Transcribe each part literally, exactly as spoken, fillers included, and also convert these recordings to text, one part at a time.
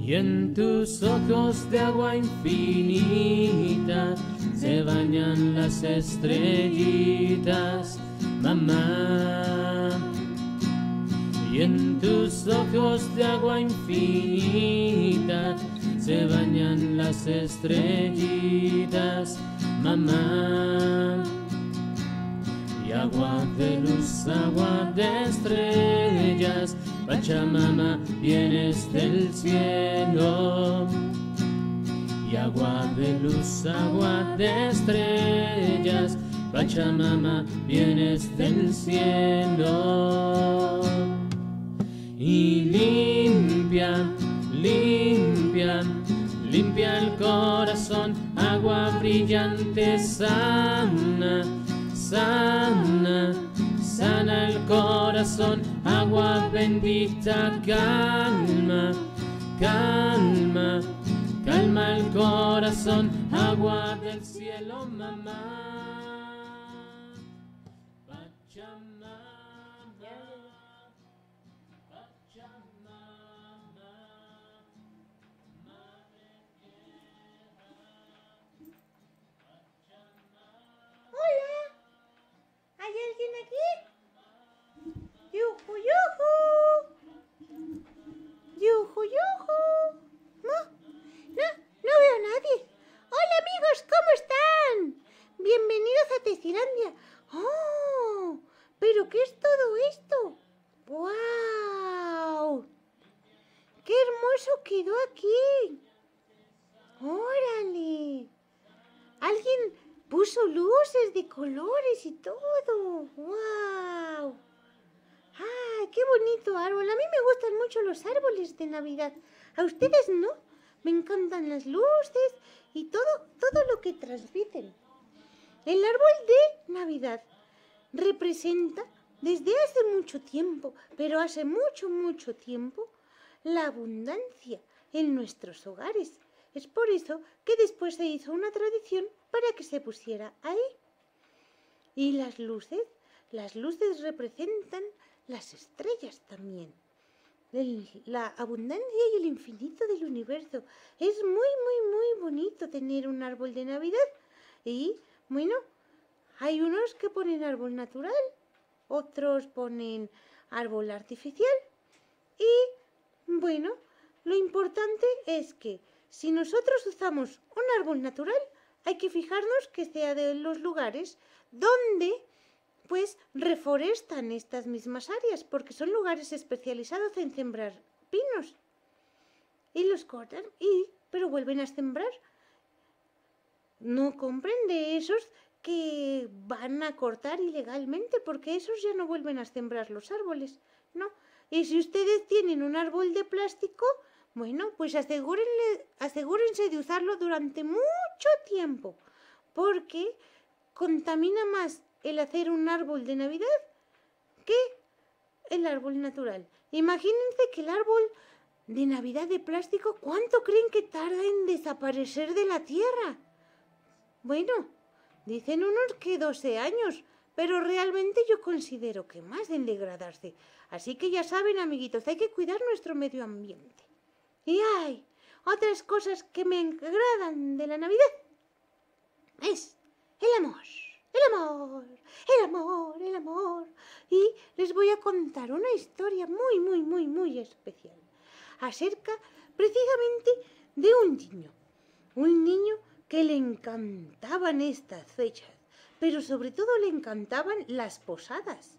Y en tus ojos de agua infinita se bañan las estrellitas, mamá. Y en tus ojos de agua infinita se bañan las estrellitas, mamá. Y agua de luz, agua de estrellas, Pachamama, vienes del cielo. Y agua de luz, agua de estrellas, Pachamama, vienes del cielo. Y limpia, limpia, limpia el corazón, agua brillante, sana, sana, sana el corazón, agua bendita, calma, calma, calma el corazón, agua del cielo, mamá. Pachamama, Pachamama, madre tierra, Pachamama. Hola, ¿hay alguien aquí? ¡Yuju, yuju! ¡Yuju, yuju! No, no, no veo a nadie. ¡Hola, amigos! ¿Cómo están? Bienvenidos a Testilandia. ¡Oh! ¿Pero qué es todo esto? ¡Guau! ¡Qué hermoso quedó aquí! ¡Órale! Alguien puso luces de colores y todo. ¡Wow! ¡Ah, qué bonito árbol! A mí me gustan mucho los árboles de Navidad. ¿A ustedes no? Me encantan las luces y todo, todo lo que transmiten. El árbol de Navidad representa desde hace mucho tiempo, pero hace mucho, mucho tiempo, la abundancia en nuestros hogares. Es por eso que después se hizo una tradición para que se pusiera ahí. Y las luces, las luces representan las estrellas también. El, la abundancia y el infinito del universo. Es muy, muy, muy bonito tener un árbol de Navidad. Y, bueno, hay unos que ponen árbol natural, otros ponen árbol artificial. Y, bueno, lo importante es que si nosotros usamos un árbol natural, hay que fijarnos que sea de los lugares donde pues reforestan estas mismas áreas, porque son lugares especializados en sembrar pinos. Y los cortan, y, pero vuelven a sembrar. No compren de esos que van a cortar ilegalmente, porque esos ya no vuelven a sembrar los árboles, ¿no? Y si ustedes tienen un árbol de plástico, bueno, pues asegúrenle, asegúrense de usarlo durante mucho tiempo, porque contamina más el hacer un árbol de Navidad que el árbol natural. Imagínense que el árbol de Navidad de plástico, ¿cuánto creen que tarda en desaparecer de la tierra? Bueno, dicen unos que doce años, pero realmente yo considero que más en degradarse. Así que ya saben, amiguitos, hay que cuidar nuestro medio ambiente. Y hay otras cosas que me agradan de la Navidad. Es el amor. El amor, el amor, el amor. Y les voy a contar una historia muy, muy, muy, muy especial acerca precisamente de un niño. Un niño que le encantaban estas fechas, pero sobre todo le encantaban las posadas.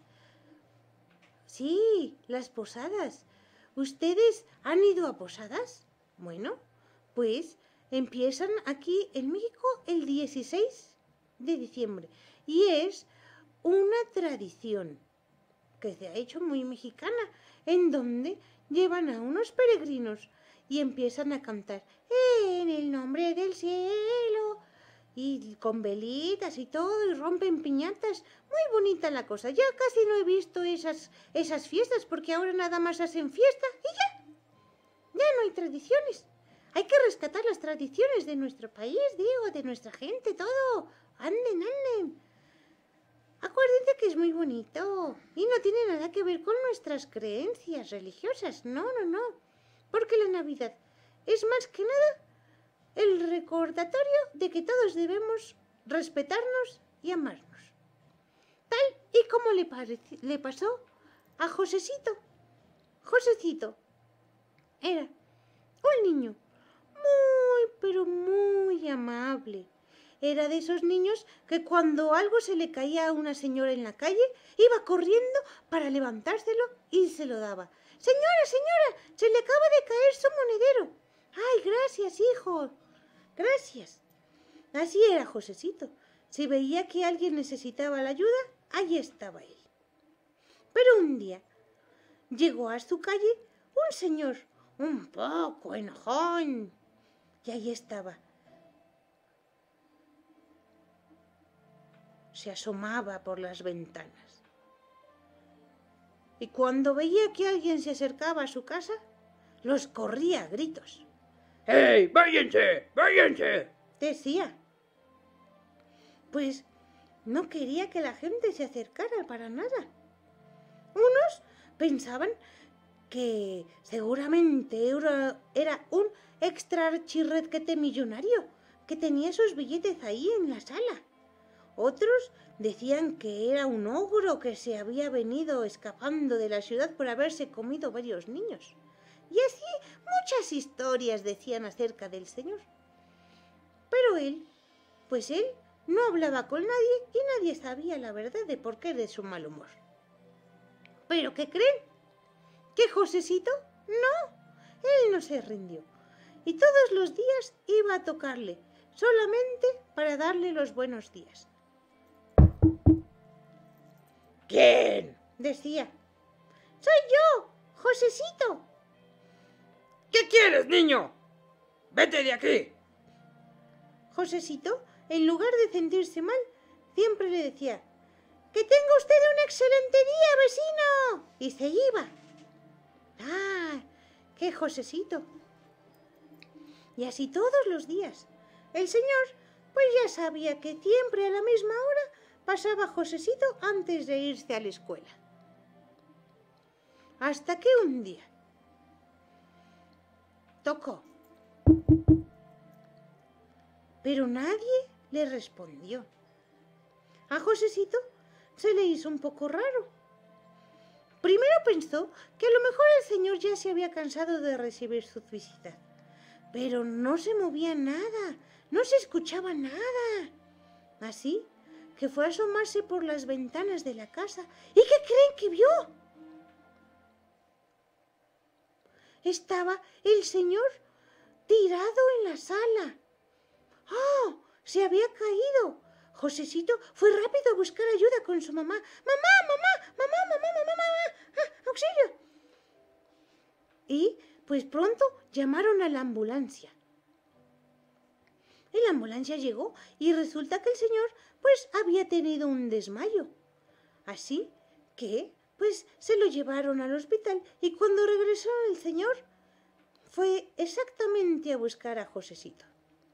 Sí, las posadas. ¿Ustedes han ido a posadas? Bueno, pues empiezan aquí en México el dieciséis de diciembre y es una tradición que se ha hecho muy mexicana, en donde llevan a unos peregrinos y empiezan a cantar en el nombre del cielo y con velitas y todo, y rompen piñatas. Muy bonita la cosa. Ya casi no he visto esas, esas fiestas, porque ahora nada más hacen fiesta y ya, ya no hay tradiciones. Hay que rescatar las tradiciones de nuestro país, digo, de nuestra gente, todo. Anden, anden. Acuérdense que es muy bonito y no tiene nada que ver con nuestras creencias religiosas. No, no, no. Porque la Navidad es más que nada el recordatorio de que todos debemos respetarnos y amarnos. Tal y como le, le pasó a Josecito. Josecito era un niño muy, pero muy amable. Era de esos niños que cuando algo se le caía a una señora en la calle, iba corriendo para levantárselo y se lo daba. Señora, señora, se le acaba de caer su monedero. Ay, gracias, hijo. Gracias. Así era Josecito. Si veía que alguien necesitaba la ayuda, allí estaba él. Pero un día llegó a su calle un señor un poco enojón. Y ahí estaba. Se asomaba por las ventanas. Y cuando veía que alguien se acercaba a su casa, los corría a gritos. ¡Hey, váyanse, váyanse!, decía. Pues no quería que la gente se acercara para nada. Unos pensaban que seguramente era un extra archirredquete millonario que tenía sus billetes ahí en la sala. Otros decían que era un ogro que se había venido escapando de la ciudad por haberse comido varios niños. Y así muchas historias decían acerca del señor. Pero él, pues él no hablaba con nadie y nadie sabía la verdad de por qué de su mal humor. ¿Pero qué creen? ¿Que Josecito? No, él no se rindió. Y todos los días iba a tocarle, solamente para darle los buenos días. ¿Quién?, decía. Soy yo, Josecito. ¿Qué quieres, niño? Vete de aquí. Josecito, en lugar de sentirse mal, siempre le decía: ¡que tenga usted un excelente día, vecino! Y se iba. ¡Ah, qué Josecito! Y así todos los días. El señor, pues ya sabía que siempre a la misma hora pasaba Josecito antes de irse a la escuela. Hasta que un día tocó. Pero nadie le respondió. A Josecito se le hizo un poco raro. Primero pensó que a lo mejor el señor ya se había cansado de recibir sus visitas. Pero no se movía nada, no se escuchaba nada. Así que fue a asomarse por las ventanas de la casa. ¿Y qué creen que vio? Estaba el señor tirado en la sala. ¡Oh! Se había caído. Josecito fue rápido a buscar ayuda con su mamá. ¡Mamá, mamá, mamá, mamá, mamá, mamá! ¡Ah, auxilio! Y pues pronto llamaron a la ambulancia. Y la ambulancia llegó y resulta que el señor pues había tenido un desmayo. Así que pues se lo llevaron al hospital y cuando regresó el señor fue exactamente a buscar a Josecito.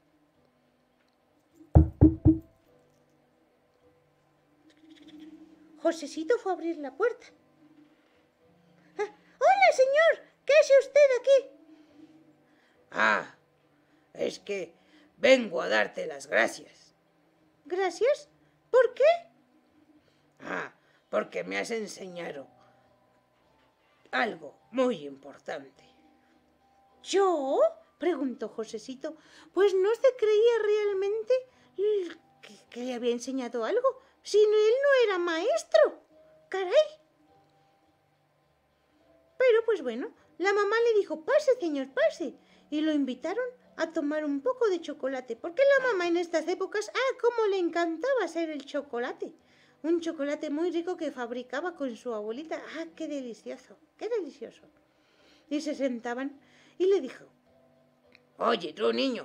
Josecito fue a abrir la puerta. Ah, ¡hola, señor! ¿Qué hace usted aquí? Ah, es que vengo a darte las gracias. ¿Gracias? ¿Por qué? Ah, porque me has enseñado algo muy importante. ¿Yo? Preguntó Josecito, pues no se creía realmente que, que le había enseñado algo, si él no era maestro. ¡Caray! Pero pues bueno, la mamá le dijo: pase, señor, pase, y lo invitaron a tomar un poco de chocolate, porque la mamá en estas épocas, ah, cómo le encantaba hacer el chocolate. Un chocolate muy rico que fabricaba con su abuelita. ¡Ah, qué delicioso! ¡Qué delicioso! Y se sentaban y le dijo: oye, tú, niño,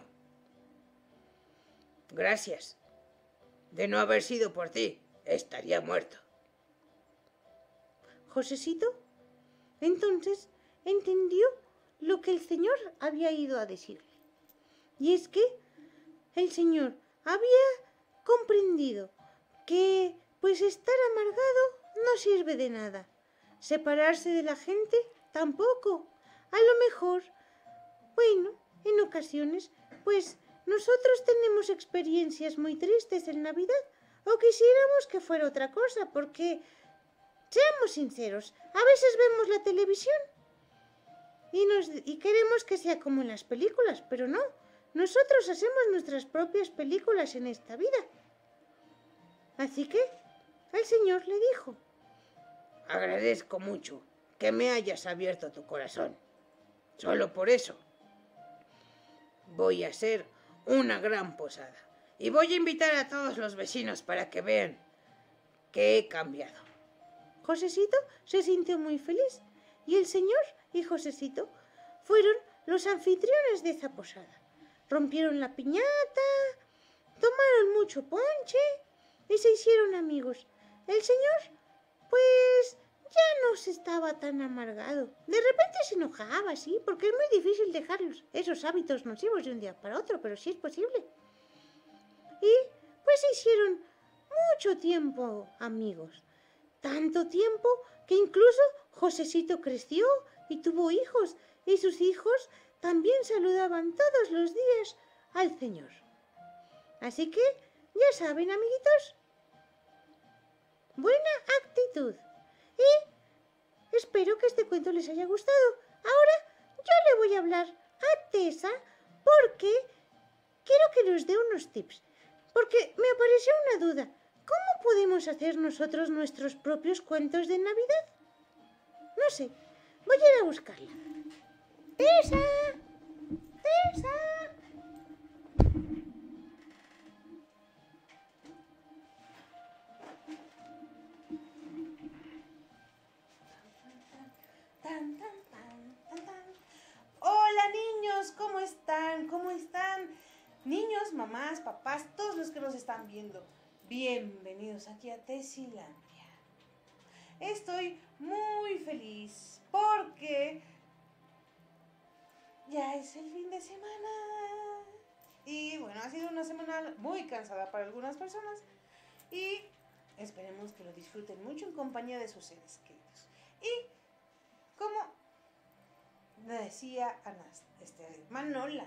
gracias. De no haber sido por ti, estaría muerto. Josecito entonces entendió lo que el señor había ido a decirle. Y es que el señor había comprendido que pues estar amargado no sirve de nada. Separarse de la gente tampoco. A lo mejor, bueno, en ocasiones, pues nosotros tenemos experiencias muy tristes en Navidad, o quisiéramos que fuera otra cosa, porque, seamos sinceros, a veces vemos la televisión y, nos, y queremos que sea como en las películas, pero no, nosotros hacemos nuestras propias películas en esta vida. Así que el Señor le dijo: agradezco mucho que me hayas abierto tu corazón. Solo por eso voy a hacer una gran posada y voy a invitar a todos los vecinos para que vean que he cambiado. Josecito se sintió muy feliz y el Señor y Josecito fueron los anfitriones de esa posada. Rompieron la piñata, tomaron mucho ponche y se hicieron amigos. El Señor, pues, ya no se estaba tan amargado. De repente se enojaba, sí, porque es muy difícil dejarlos, esos hábitos nocivos de un día para otro, pero sí es posible. Y pues se hicieron mucho tiempo amigos. Tanto tiempo que incluso Josecito creció y tuvo hijos, y sus hijos también saludaban todos los días al Señor. Así que, ya saben, amiguitos, buena actitud. Y espero que este cuento les haya gustado. Ahora yo le voy a hablar a Tessa porque quiero que nos dé unos tips. Porque me apareció una duda. ¿Cómo podemos hacer nosotros nuestros propios cuentos de Navidad? No sé. Voy a ir a buscarla. ¡Tessa! ¡Tessa! Tan, tan, tan, tan, tan. Hola niños, ¿cómo están? ¿Cómo están? Niños, mamás, papás, todos los que nos están viendo. Bienvenidos aquí a Tessilandia. Estoy muy feliz porque ya es el fin de semana. Y bueno, ha sido una semana muy cansada para algunas personas. Y esperemos que lo disfruten mucho en compañía de sus seres queridos. Y como decía Anas, este, Manola,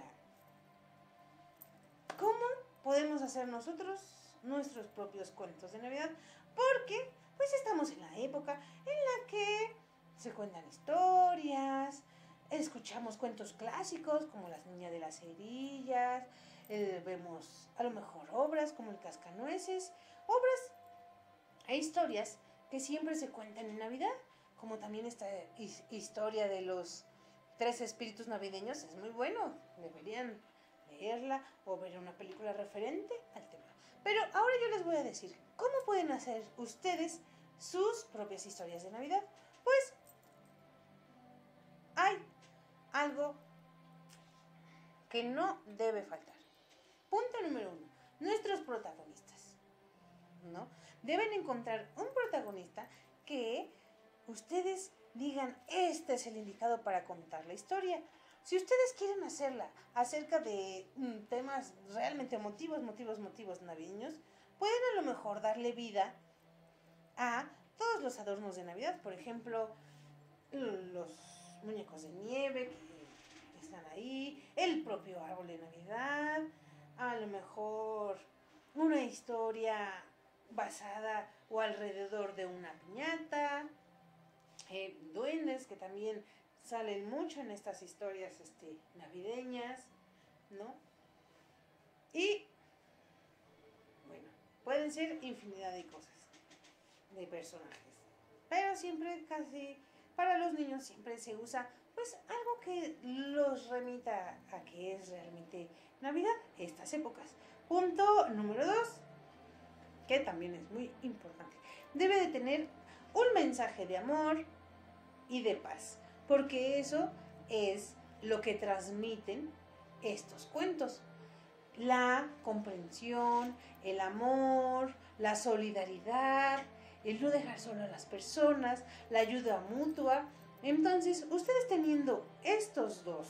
¿cómo podemos hacer nosotros nuestros propios cuentos de Navidad? Porque pues estamos en la época en la que se cuentan historias, escuchamos cuentos clásicos como Las Niñas de las Cerillas, eh, vemos a lo mejor obras como El Cascanueces, obras e historias que siempre se cuentan en Navidad, como también esta his- historia de los tres espíritus navideños. Es muy bueno, deberían leerla o ver una película referente al tema. Pero ahora yo les voy a decir cómo pueden hacer ustedes sus propias historias de Navidad. Pues hay algo que no debe faltar. Punto número uno, nuestros protagonistas, ¿no? Deben encontrar un protagonista que ustedes digan, este es el indicado para contar la historia. Si ustedes quieren hacerla acerca de mm, temas realmente emotivos, motivos, motivos navideños, pueden a lo mejor darle vida a todos los adornos de Navidad. Por ejemplo, los muñecos de nieve que están ahí, el propio árbol de Navidad, a lo mejor una historia basada o alrededor de una piñata, eh, duendes que también salen mucho en estas historias este, navideñas, ¿no? Y, bueno, pueden ser infinidad de cosas, de personajes. Pero siempre, casi, para los niños siempre se usa, pues, algo que los remita a que es realmente Navidad, estas épocas. Punto número dos, que también es muy importante. Debe de tener un mensaje de amor y de paz, porque eso es lo que transmiten estos cuentos. La comprensión, el amor, la solidaridad, el no dejar solo a las personas, la ayuda mutua. Entonces, ustedes teniendo estos dos,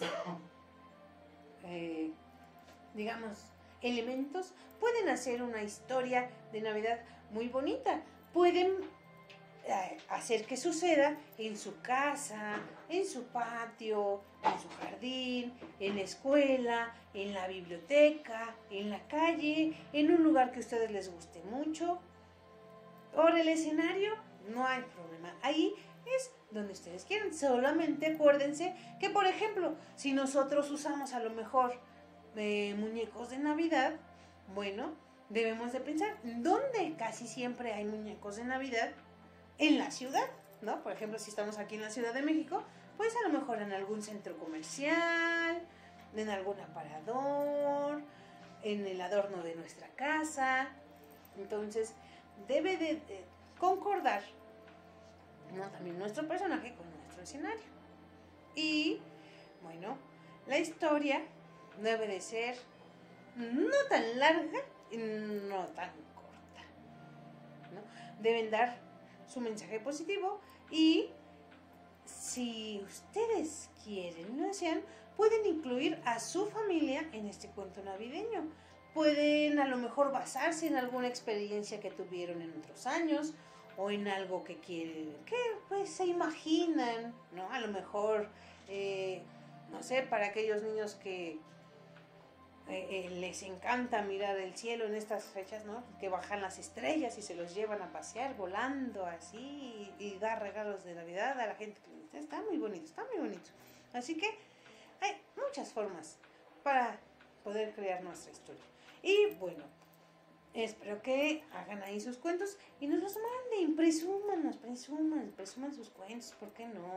eh, digamos, elementos, pueden hacer una historia de Navidad muy bonita. Pueden eh, hacer que suceda en su casa, en su patio, en su jardín, en la escuela, en la biblioteca, en la calle, en un lugar que a ustedes les guste mucho. Por el escenario, no hay problema. Ahí es donde ustedes quieran. Solamente acuérdense que, por ejemplo, si nosotros usamos a lo mejor eh, muñecos de Navidad, bueno, debemos de pensar, ¿dónde casi siempre hay muñecos de Navidad? En la ciudad, ¿no? Por ejemplo, si estamos aquí en la Ciudad de México, pues a lo mejor en algún centro comercial, en algún aparador, en el adorno de nuestra casa. Entonces, debe de, de concordar, ¿no? También nuestro personaje con nuestro escenario. Y, bueno, la historia debe de ser no tan larga y no tan corta, ¿no? Deben dar su mensaje positivo y si ustedes quieren, lo desean, pueden incluir a su familia en este cuento navideño. Pueden a lo mejor basarse en alguna experiencia que tuvieron en otros años o en algo que quieren, que pues se imaginan, ¿no? A lo mejor, eh, no sé, para aquellos niños que eh, eh, les encanta mirar el cielo en estas fechas, ¿no? Que bajan las estrellas y se los llevan a pasear volando así y, y dar regalos de Navidad a la gente que les gusta. Está muy bonito, está muy bonito. Así que hay muchas formas para poder crear nuestra historia. Y bueno, espero que hagan ahí sus cuentos y nos los manden, presúmanos, presuman, presuman sus cuentos, ¿por qué no?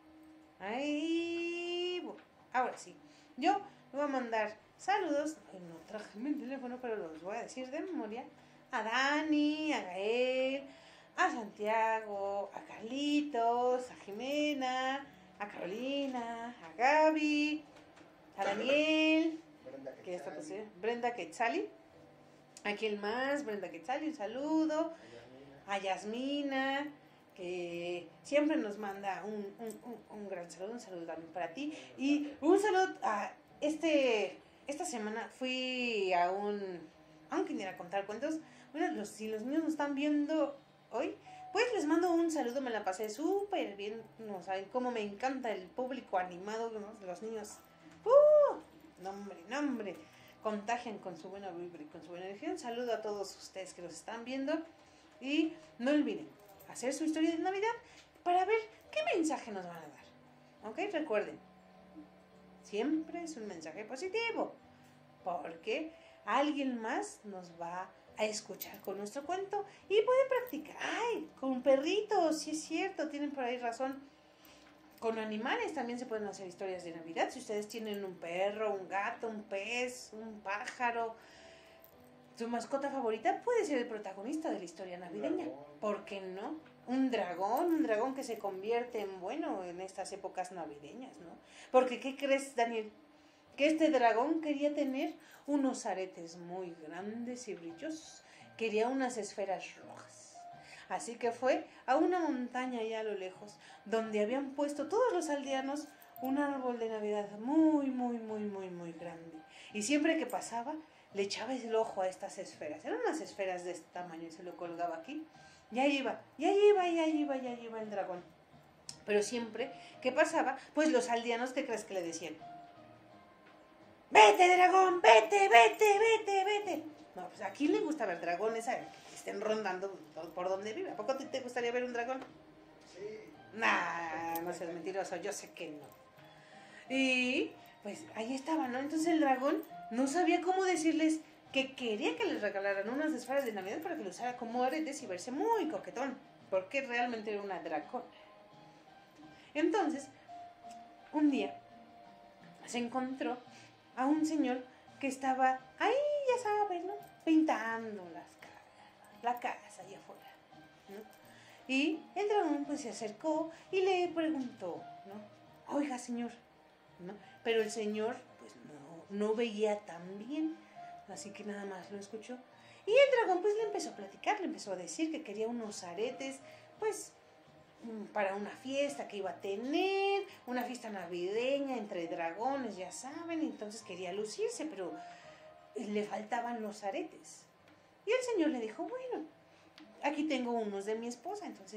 Ahí, bueno, ahora sí, yo voy a mandar saludos, ay, no traje mi teléfono, pero los voy a decir de memoria, a Dani, a Gael, a Santiago, a Carlitos, a Jimena, a Carolina, a Gaby, a Daniel, que ya está posible, Brenda Quetzali, a quién más, Brenda Quetzali, un saludo, a Yasmina, que siempre nos manda un, un, un, un gran saludo, un saludo también para ti, y un saludo a este, esta semana fui a un, a un kinder a contar cuentos. Bueno, los, si los niños nos están viendo hoy, pues les mando un saludo, me la pasé súper bien, no saben cómo me encanta el público animado, ¿no? Los niños, ¡uh! Nombre, nombre, contagian con su buena vibra y con su buena energía. Un saludo a todos ustedes que los están viendo y no olviden hacer su historia de Navidad para ver qué mensaje nos van a dar. ¿Ok? Recuerden, siempre es un mensaje positivo porque alguien más nos va a escuchar con nuestro cuento y pueden practicar. ¡Ay! Con perritos, sí es cierto, tienen por ahí razón. Con animales también se pueden hacer historias de Navidad. Si ustedes tienen un perro, un gato, un pez, un pájaro, su mascota favorita puede ser el protagonista de la historia navideña. ¿Por qué no? Un dragón, un dragón que se convierte en bueno en estas épocas navideñas, ¿no? Porque, ¿qué crees, Daniel? Que este dragón quería tener unos aretes muy grandes y brillosos. Quería unas esferas rojas. Así que fue a una montaña allá a lo lejos, donde habían puesto todos los aldeanos un árbol de Navidad muy, muy, muy, muy, muy grande. Y siempre que pasaba, le echaba el ojo a estas esferas. Eran unas esferas de este tamaño y se lo colgaba aquí. Y ahí iba, y ahí iba, y ahí iba, y ahí iba el dragón. Pero siempre que pasaba, pues los aldeanos, ¿qué crees que le decían? ¡Vete, dragón! ¡Vete, vete, vete, vete! No, pues a quién le gusta ver dragones, ¿sabes? Que estén rondando por donde vive. ¿A poco te gustaría ver un dragón? Sí. Nah, no seas mentiroso, yo sé que no. Y pues ahí estaba, ¿no? Entonces el dragón no sabía cómo decirles que quería que les regalaran unas esferas de Navidad para que lo usara como aretes y verse muy coquetón, porque realmente era una dracona. Entonces, un día se encontró a un señor que estaba ahí, ya saben, ¿no? Pintando las casas, la casa allá afuera, ¿no? Y el dragón pues se acercó y le preguntó, ¿no? Oiga, señor, ¿no? Pero el señor pues no, no veía tan bien, así que nada más lo escuchó. Y el dragón pues le empezó a platicar, le empezó a decir que quería unos aretes, pues para una fiesta que iba a tener, una fiesta navideña entre dragones, ya saben, entonces quería lucirse, pero le faltaban los aretes. Y el señor le dijo, bueno, aquí tengo unos de mi esposa, entonces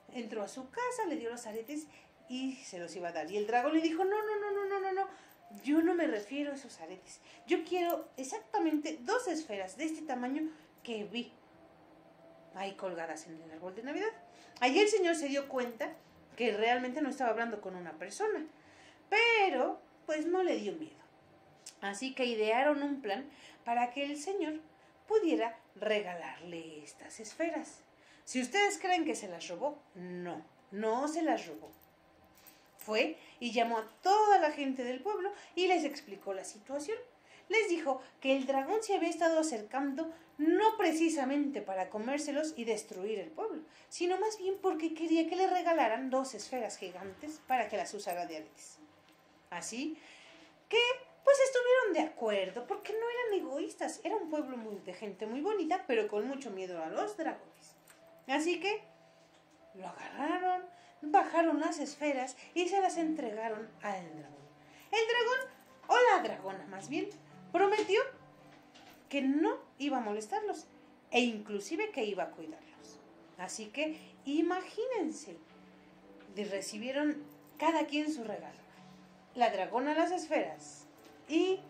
entró a su casa, le dio los aretes y se los iba a dar. Y el dragón le dijo, no, no, no, no, no, no, no, yo no me refiero a esos aretes. Yo quiero exactamente dos esferas de este tamaño que vi ahí colgadas en el árbol de Navidad. Allí el señor se dio cuenta que realmente no estaba hablando con una persona, pero pues no le dio miedo. Así que idearon un plan para que el señor pudiera regalarle estas esferas. Si ustedes creen que se las robó, no, no se las robó. Fue y llamó a toda la gente del pueblo y les explicó la situación. Les dijo que el dragón se había estado acercando no precisamente para comérselos y destruir el pueblo, sino más bien porque quería que le regalaran dos esferas gigantes para que las usara de aretes. Así que pues estuvieron de acuerdo, porque no eran egoístas, era un pueblo muy, de gente muy bonita, pero con mucho miedo a los dragones. Así que lo agarraron, bajaron las esferas y se las entregaron al dragón. El dragón, o la dragona más bien, prometió que no iba a molestarlos e inclusive que iba a cuidarlos. Así que imagínense, recibieron cada quien su regalo. La dragona las esferas y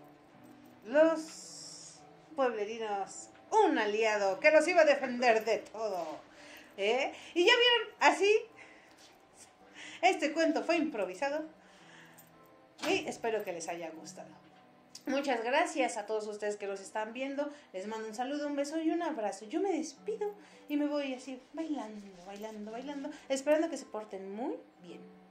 los pueblerinos un aliado que los iba a defender de todo. ¿Eh? Y ya vieron, así este cuento fue improvisado y espero que les haya gustado. Muchas gracias a todos ustedes que los están viendo. Les mando un saludo, un beso y un abrazo. Yo me despido y me voy así bailando, bailando, bailando, esperando que se porten muy bien.